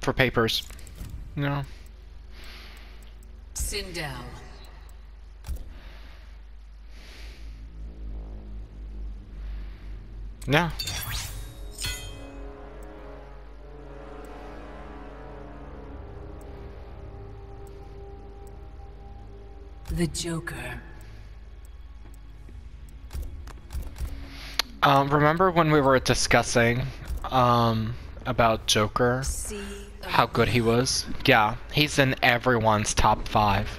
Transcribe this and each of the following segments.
for papers. No. Sindel. Yeah. The Joker. Remember when we were discussing about Joker? How good he was? Yeah, he's in everyone's top 5.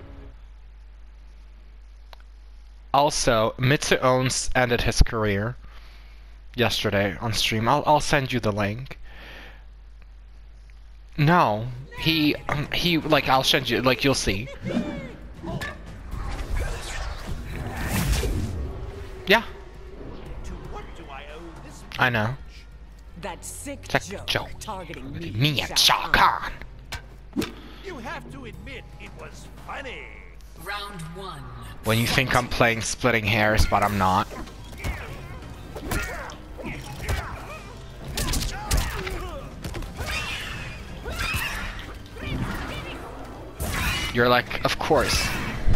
Also, Mitsuo's ended his career yesterday on stream. I'll send you the link. No, he like I'll send you, like, you'll see. Yeah. I know. That sick joke targeting me and Shao Kahn. You have to admit it was funny. Round 1. When you think I'm playing splitting hairs, but I'm not. You're like, of course.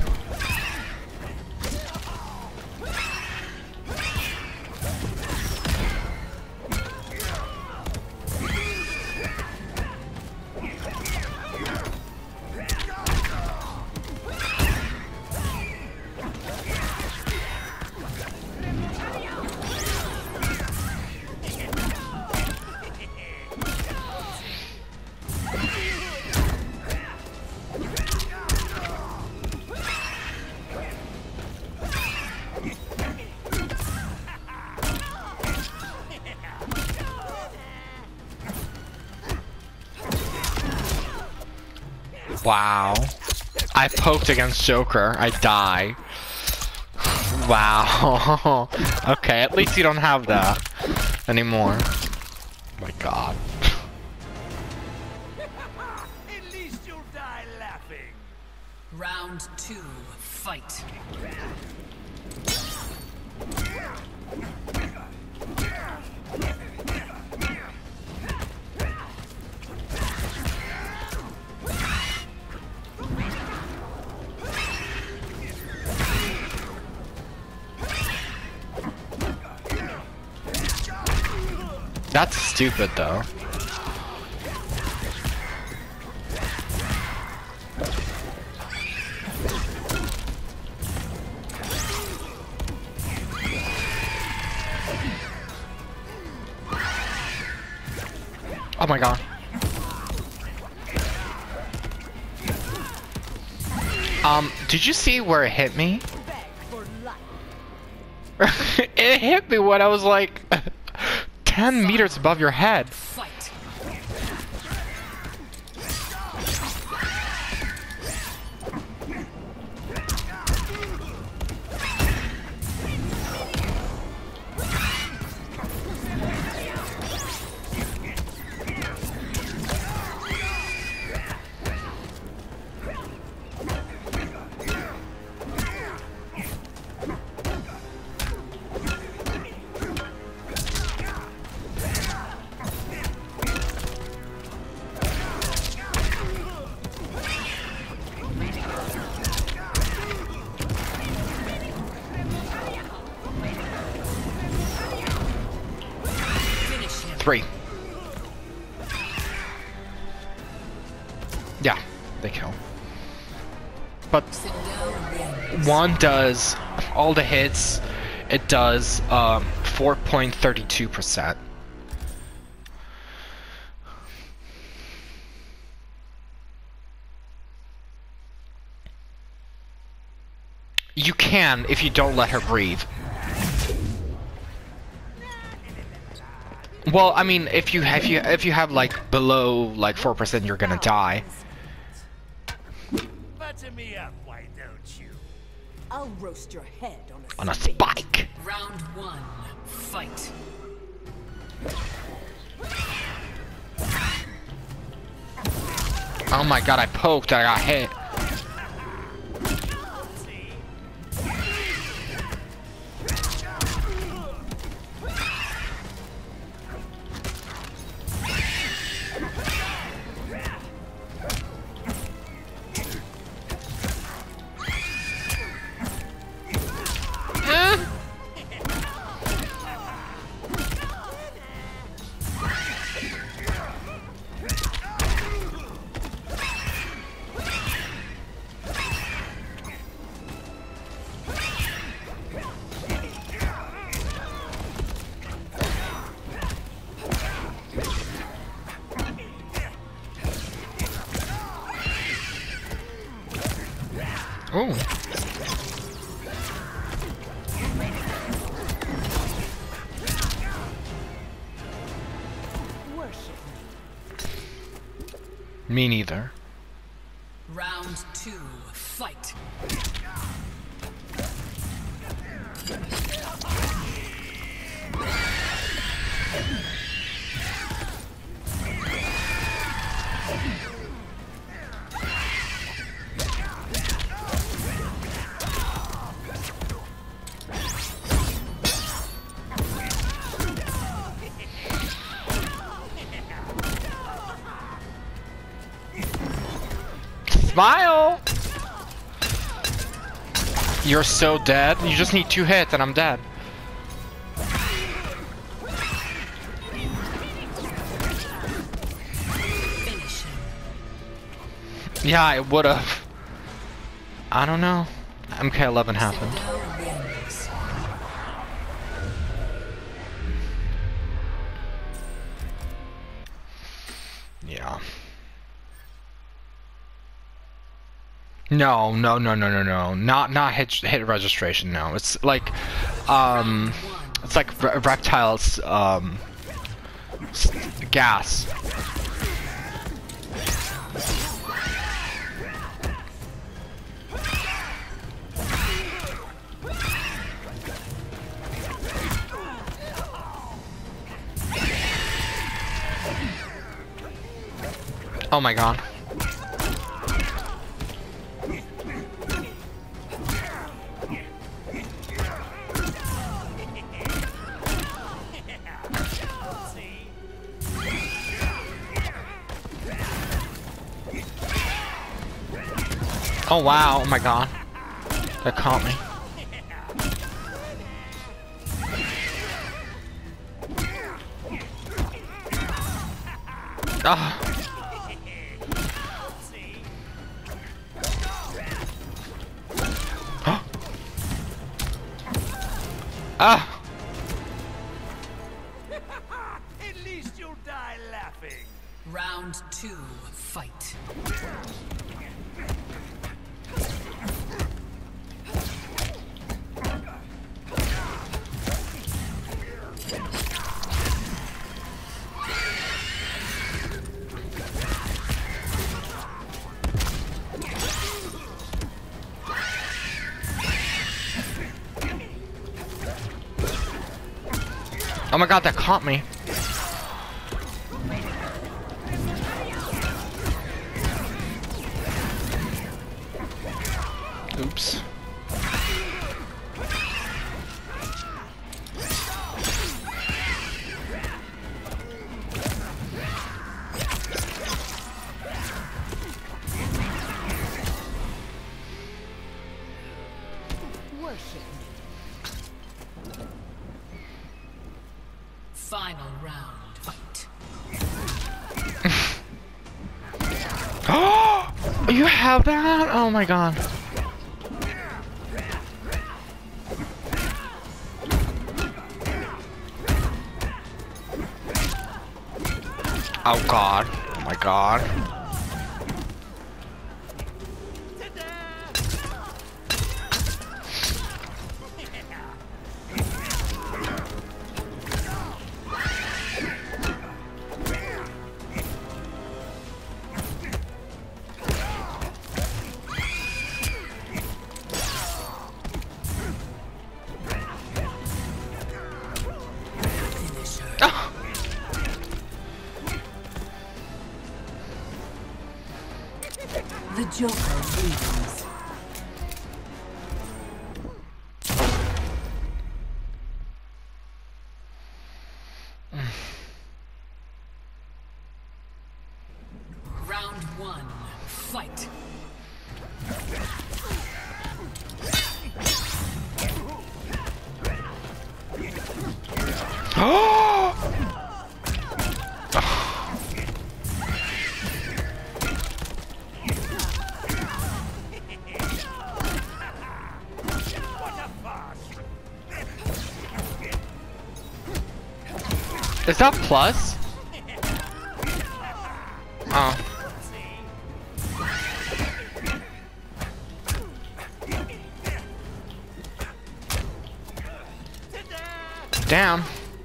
Wow. I poked against Joker. I die. Wow. Okay, at least you don't have that anymore. Oh my god. At least you'll die laughing. Round 2. Fight. That's stupid though. Oh my god. Did you see where it hit me? It hit me when I was like 10 meters above your head. Fight. Three. Yeah, they kill. But one does all the hits. It does 4.32%. You can if you don't let her breathe. Well, I mean, if you have like below like 4%, you're gonna die. Butter me up, why don't you? I'll roast your head On a spike. Round 1. Fight. Oh my god, I poked, I got hit. Ooh. Worship me. Me neither. Round 2, fight. Smile! You're so dead. You just need 2 hits and I'm dead. Finish him. Yeah, I would've. I don't know. MK11 happened. Sindel wins. Yeah. No, no, no, no, no, no. Not hit registration, no. It's like reptiles gas. Oh my god. Oh wow, oh my god. That caught me. Ah. Ah! At least you'll die laughing. Round 2, fight. Oh my god, that caught me. Oops. Worship me. Final round, fight. Oh, you have that? Oh my god. Oh god. Oh my god. Finish her. Ah. The Joker wins. Round 1, fight. Oh! Is that plus? Oh. Damn.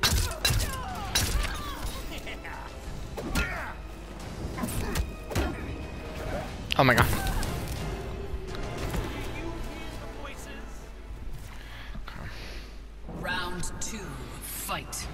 Oh my god. Round 2, fight.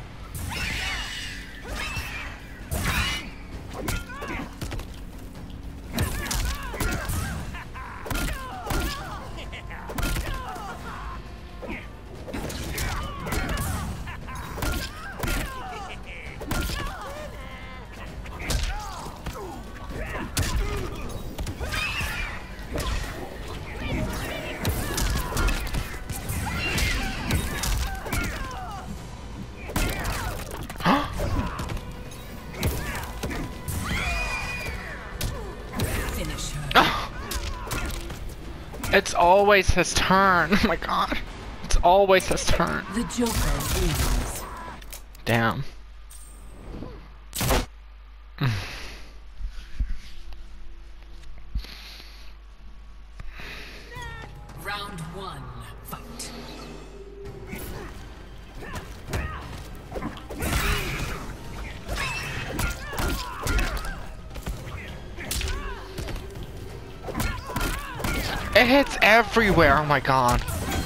Finish her. It's always his turn. Oh my god. It's always his turn. The Joker wins. Damn. Round 1, fight. It hits everywhere. Oh my god.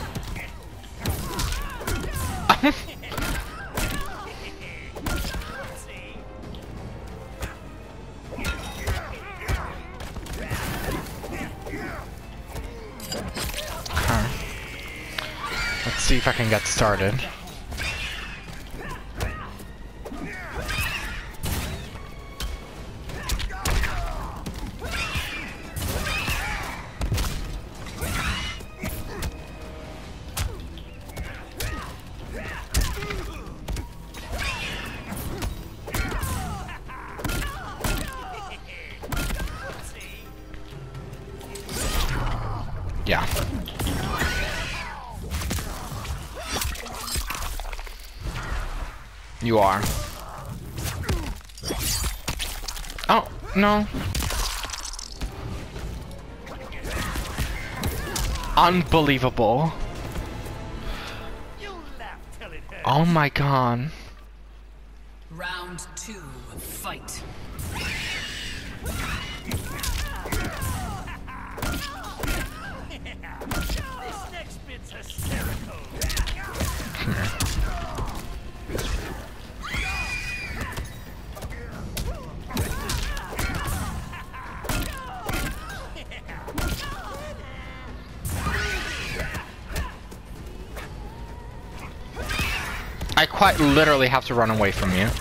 Okay. Let's see if I can get started. Yeah. You are. Oh, no. Unbelievable. Oh my god. Round 2, fight. This next bit's hysterical. Come here. I quite literally have to run away from you.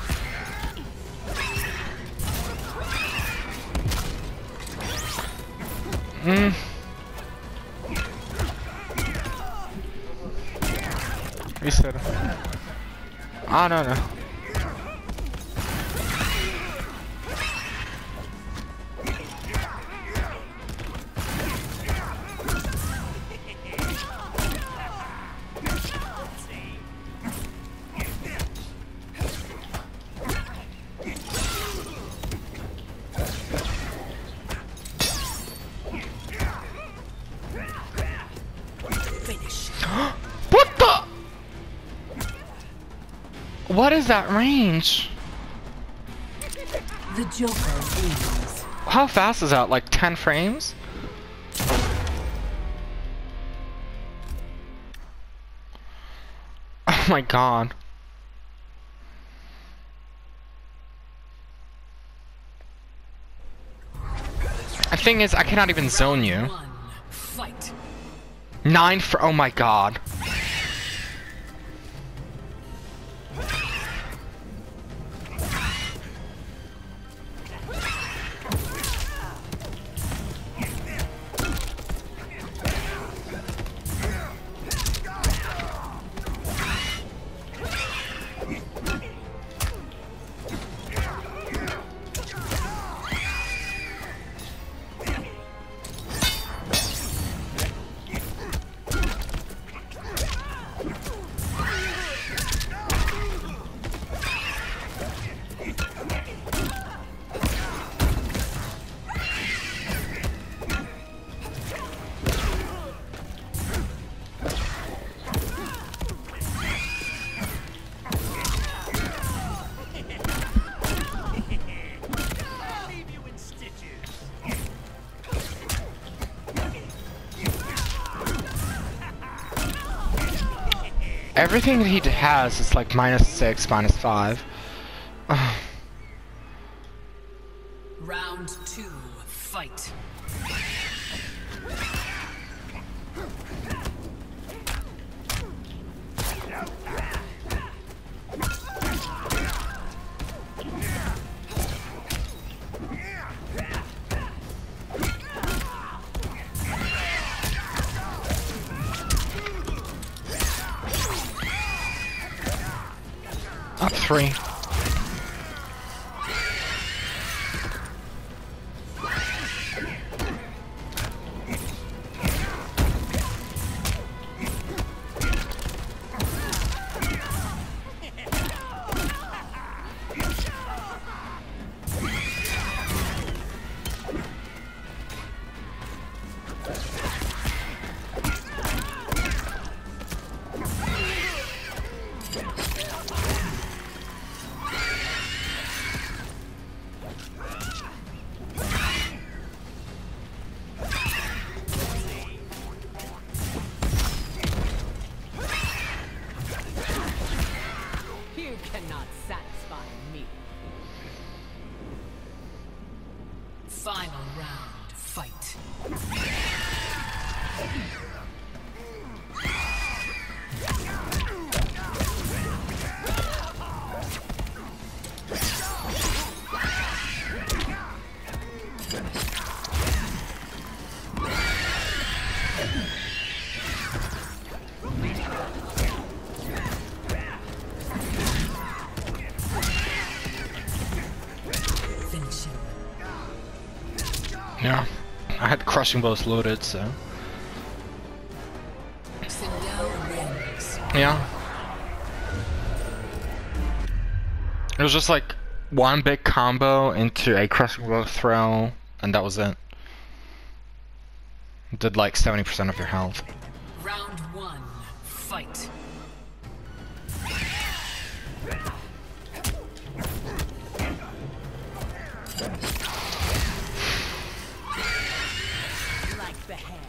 Reset. I don't know. What the? What is that range? The Joker wins. How fast is that? Like 10 frames? Oh my god. The thing is, I cannot even zone you. 1, fight. 9 for. Oh my god. Everything that he has is like -6, -5. Round 2, fight. Up 3. You cannot satisfy me. Final round, fight. Finish him. Yeah. I had crushing blows loaded, so. Sindel wins. Yeah. It was just like one big combo into a crushing blow throw, and that was it. Did like 70% of your health. Round 1, fight. Like the hand.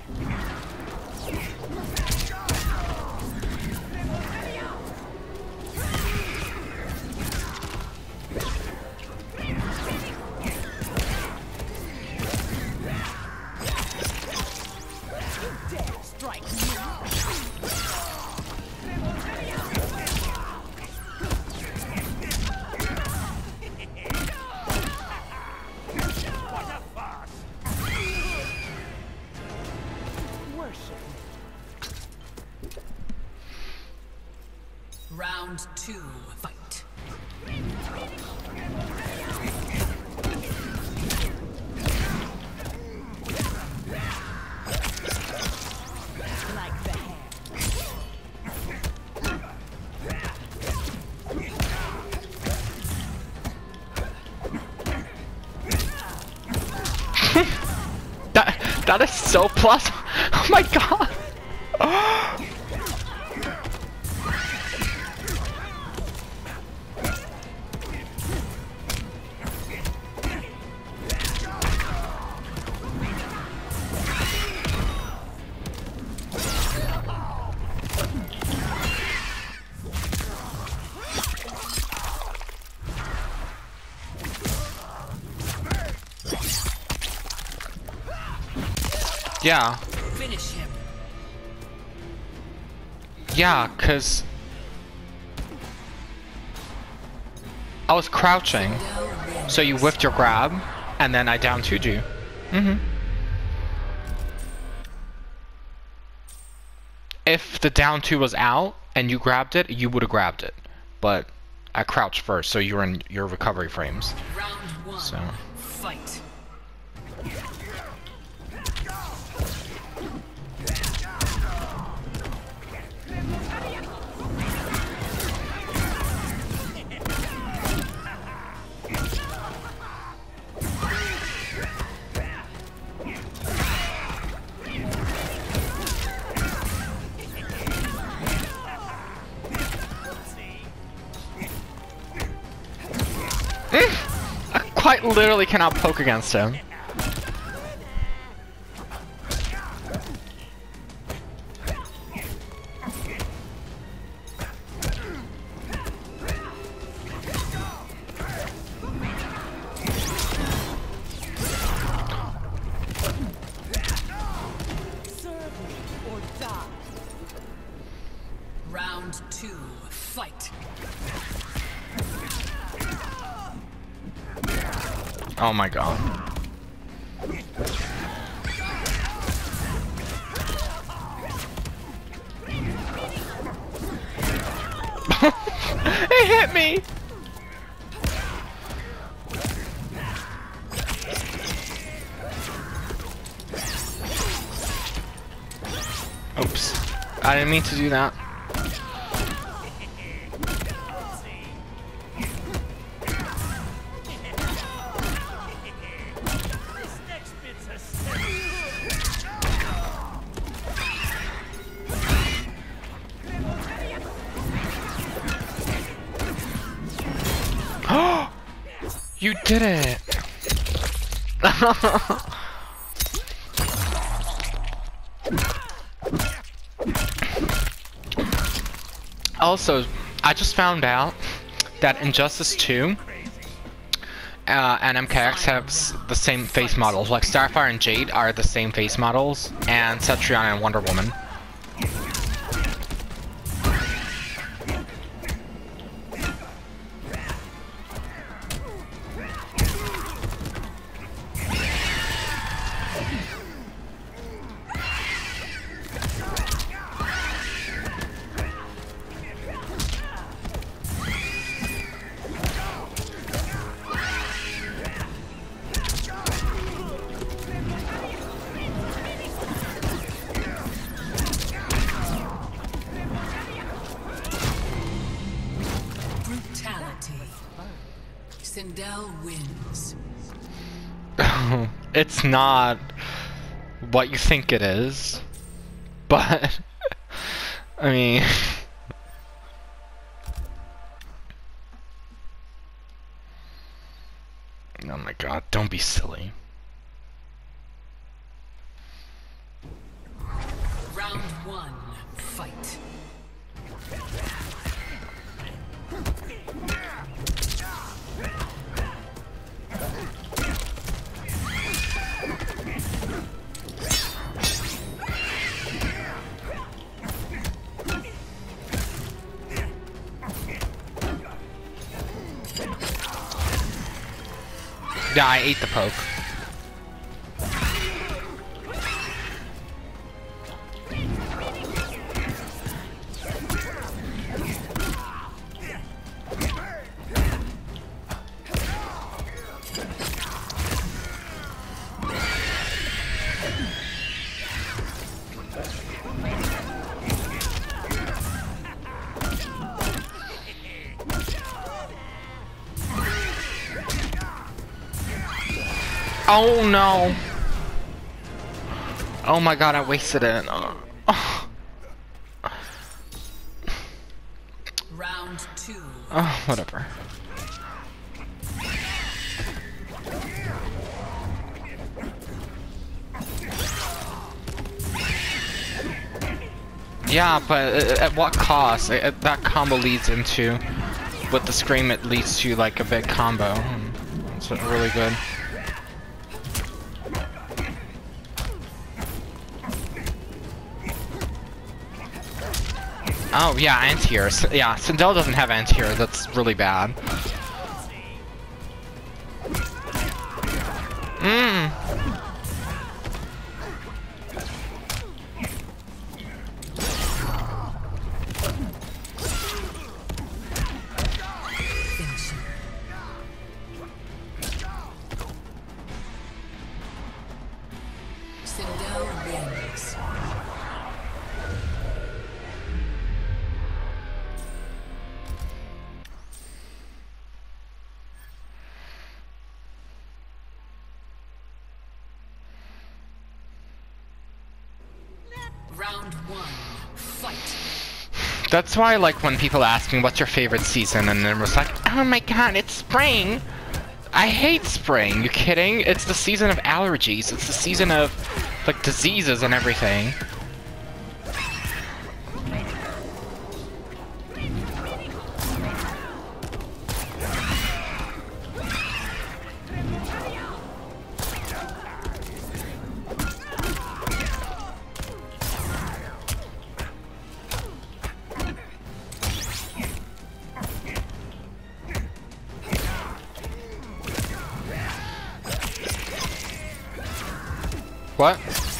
Dare strike me. What a farce! Worship me. Round 2, fight. Like the hand. That is so plus. Oh my god. Yeah. Finish him. Yeah, cause I was crouching, so you whiffed your grab, and then I down 2'd you. If the down 2 was out and you grabbed it, you would have grabbed it. But I crouched first, so you were in your recovery frames. Round 1, So. fight. I quite literally cannot poke against him. Oh my god. It hit me! Oops. I didn't mean to do that. This next bit's a step. You did it! Also, I just found out that Injustice 2 and MKX have the same face models. Like Starfire and Jade are the same face models, and Cetrion and Wonder Woman. Brutality. Sindel wins. It's not what you think it is, but I mean, oh my god, don't be silly. Round 1, fight. Yeah, I ate the poke. Oh no! Oh my god, I wasted it. Round 2. Oh, whatever. Yeah, but at what cost? That combo leads into, with the scream, it leads to like a big combo. It's really good. Oh yeah, anti-air. Yeah, Sindel doesn't have anti-air. That's really bad. Sindel wins. Round 1, fight. That's why I like when people ask me what's your favorite season, and then it's like, oh my god, it's spring. I hate spring. You kidding? It's the season of allergies. It's the season of like diseases and everything. What?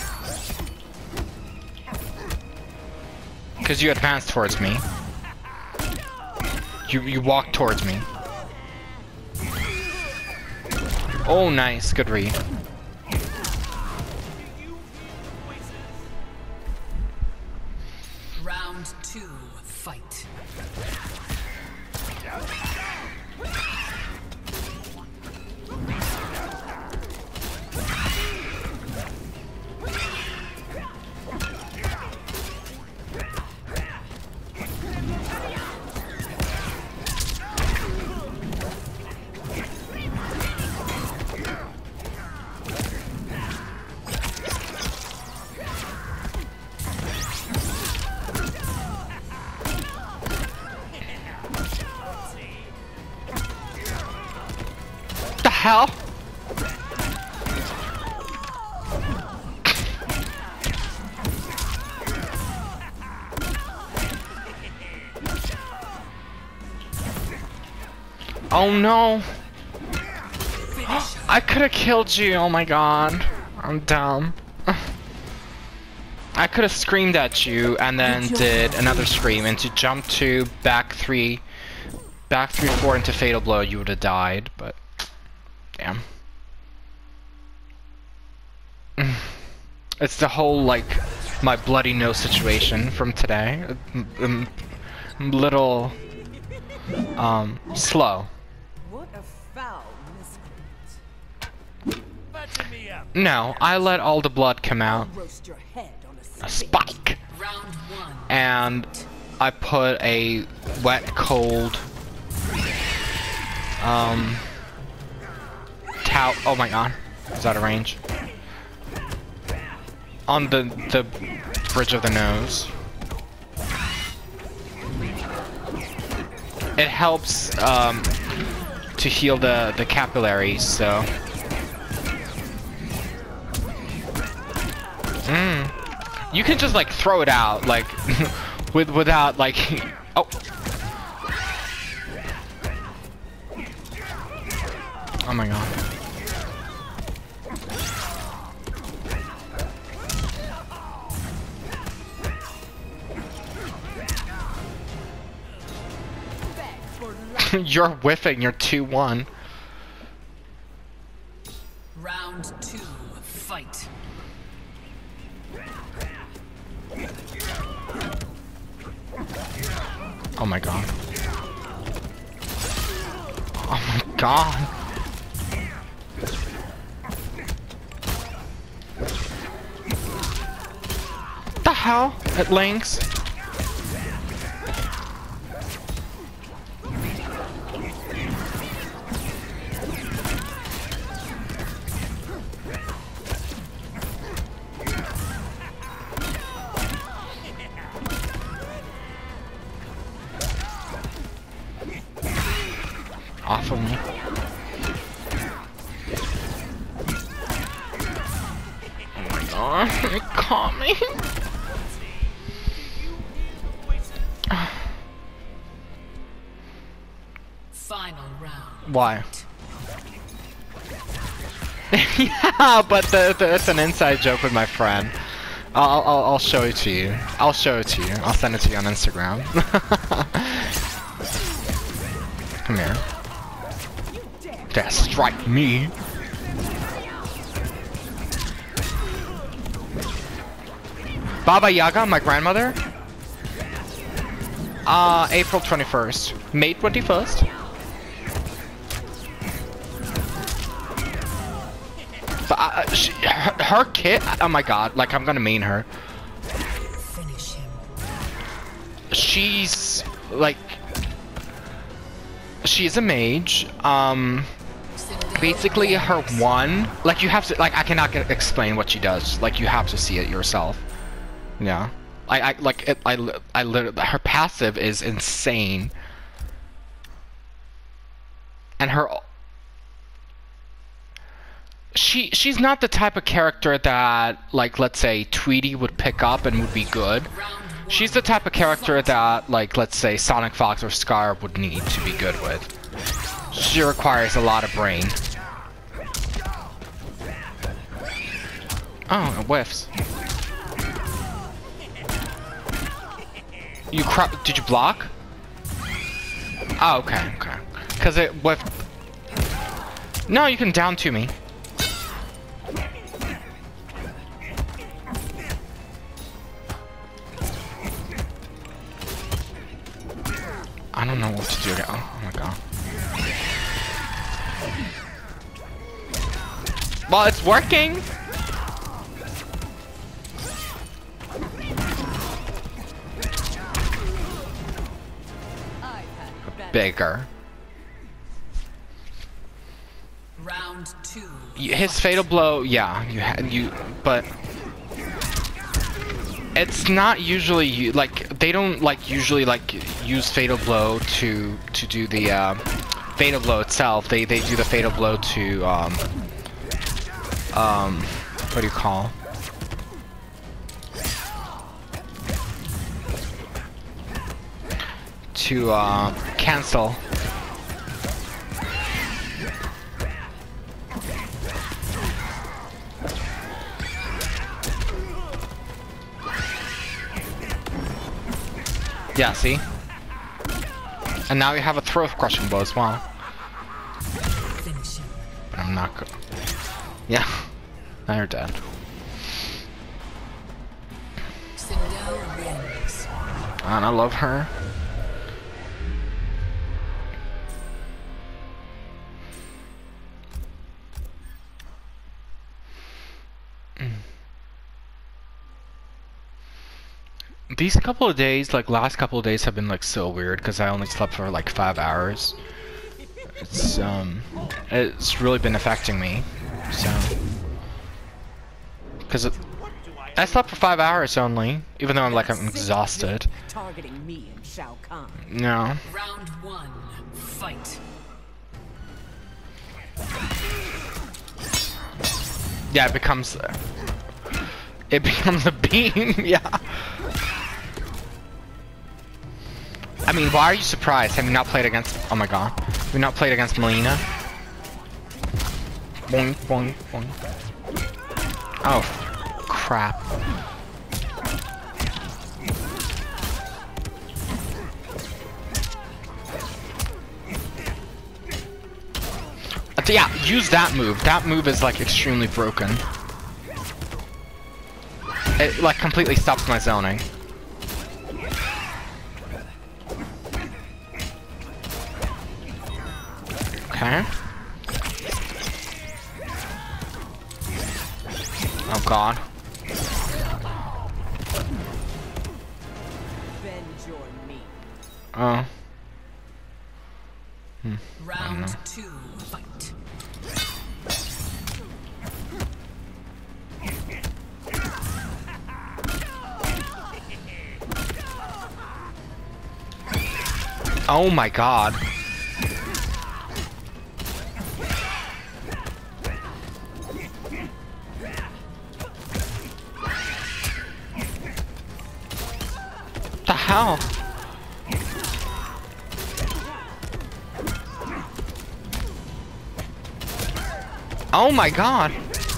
Because you advanced towards me. You walked towards me. Oh, nice. Good read. Round 2, fight. The hell? Oh no! I could have killed you, oh my god. I'm dumb. I could have screamed at you and then did another scream and to jump to back 3, 4 into Fatal Blow, you would have died, but damn. It's the whole, like, my bloody nose situation from today. Little, slow. What a foul miscreant. Button me up. No, I let all the blood come out. Roast your head on a A spit. spike. Round 1. And I put a wet, cold, towel. Oh my god. Is that a range? On the bridge of the nose. It helps to heal the capillaries, so. You can just like throw it out like without like oh. Oh my god. You're whiffing, you're 2-1. Round 2, fight. Oh my god. Oh my god. The hell? It links. Off of me. Oh my god, it caught me. Final round. Why? Yeah, but it's an inside joke with my friend. I'll show it to you. I'll show it to you. I'll send it to you on Instagram. Come here. Yeah, strike me. Baba Yaga, my grandmother? April 21st. May 21st. But her kid, oh my god, like I'm gonna main her. Finish him. She's like, she's a mage. Basically her one, like you have to, like I cannot explain what she does. Like you have to see it yourself. Yeah, I literally, her passive is insane, and her. She's not the type of character that, like, let's say Tweety would pick up and would be good. She's the type of character that, like, let's say Sonic Fox or Scar would need to be good with. She requires a lot of brain. Oh, it whiffs. Did you block? Oh, okay, okay. Cause it whiffed. No, you can down to me. I don't know what to do. Oh my god. Well, it's working. Bigger. Round 2. His fatal blow, yeah, but it's not usually like they don't like usually like use fatal blow to do the fatal blow itself. They do the fatal blow to what do you call? To cancel. Yeah, see? And now you have a throat crushing blow as well. But I'm not good. Yeah. Now you're dead. Sindel wins. And I love her. These couple of days, like last couple of days, have been like so weird because I only slept for like 5 hours. It's really been affecting me. So, because I slept for 5 hours only, even though I'm exhausted. Targeting me and Shao Kahn. No. Round 1. Fight. Yeah, it becomes a beam. Yeah. I mean, why are you surprised? Have you not played against? Oh my god, have you not played against Melina? Boing, boing, boing. Oh, crap. Yeah, use that move. That move is like extremely broken. It like completely stops my zoning. Okay. Oh god. Bend your knee. Oh. Round 2. Fight. Oh my god. What the hell? Oh my god.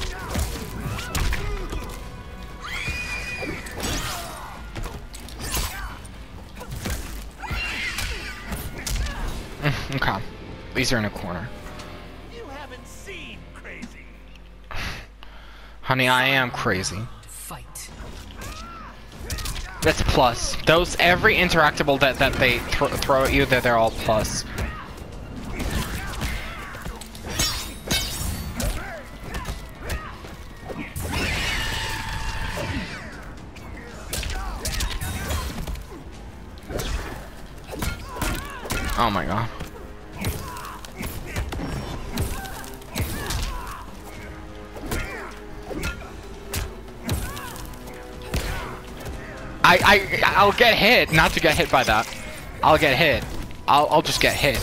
Okay. These are in a corner. You haven't seen crazy. Honey, I am crazy. Fight. That's a plus. Those, every interactable that they throw at you, they're all plus. Oh my god. I'll get hit, not to get hit by that. I'll get hit. I'll just get hit.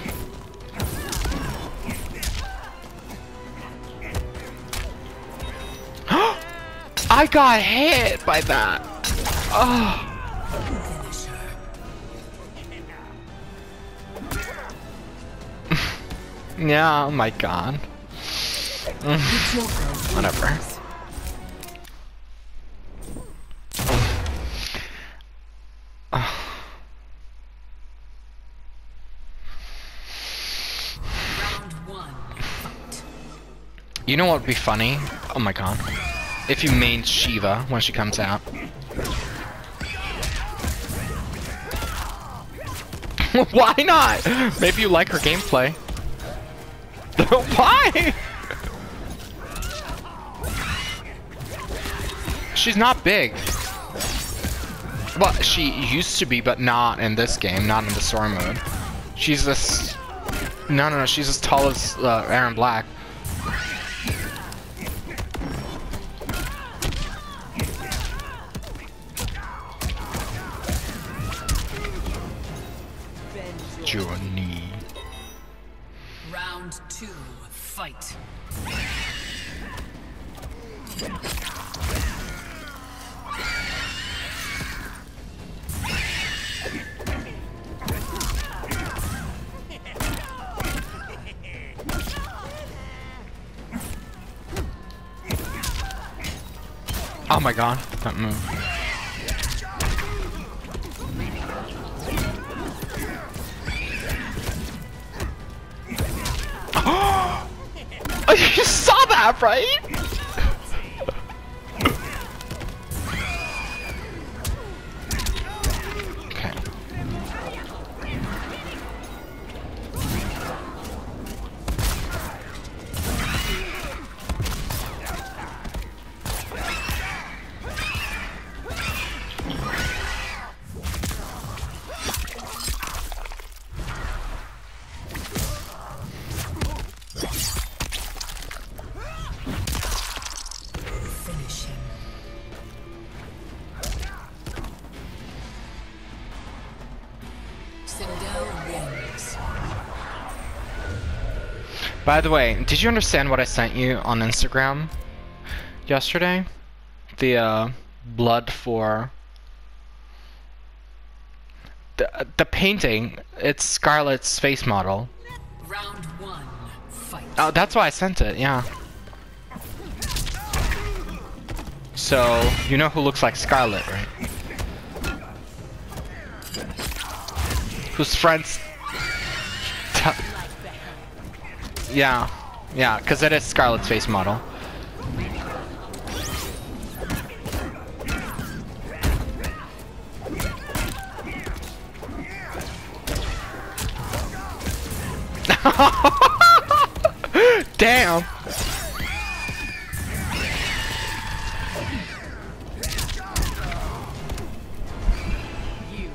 I got hit by that. Oh. Yeah, oh my god. Whatever. You know what would be funny? Oh my god. If you main Shiva when she comes out. Why not? Maybe you like her gameplay. Why? She's not big. Well, she used to be, but not in this game, not in the story mode. She's this... No, she's as tall as Aaron Black. Journey. Round 2, fight. Oh my god, that move. You saw that, right? Okay. Finish him. Sindel wins. By the way, did you understand what I sent you on Instagram yesterday? The blood for the painting. It's Scarlett's face model. Round 1, fight. Oh, that's why I sent it. Yeah. So you know who looks like Scarlett, right? Whose friends? Yeah, because it is Scarlett's face model. Damn. You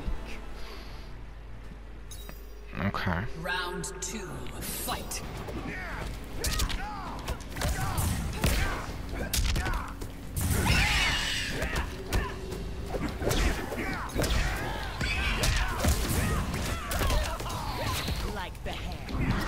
weak. Okay. Round 2, fight. Like the hair.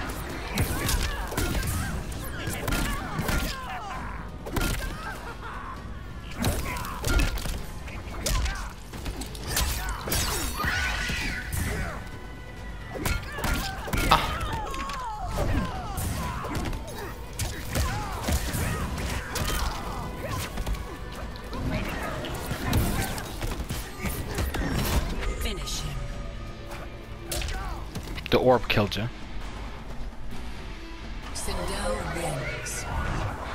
Finish him. The orb killed you. Sindel wins.